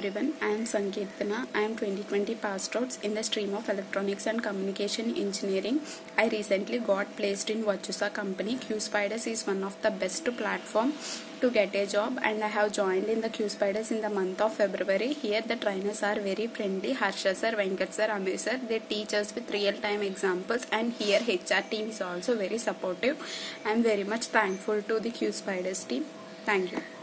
everyone, I am Sankirtana. I am 2020 passed out in the stream of Electronics and Communication Engineering. I recently got placed in Virtusa company. QSpiders is one of the best platform to get a job, and I have joined in the QSpiders in the month of February. Here the trainers are very friendly. Harsha sir, Venkat sir, Amir sir, they teach us with real-time examples, and here HR team is also very supportive. I am very much thankful to the QSpiders team. Thank you.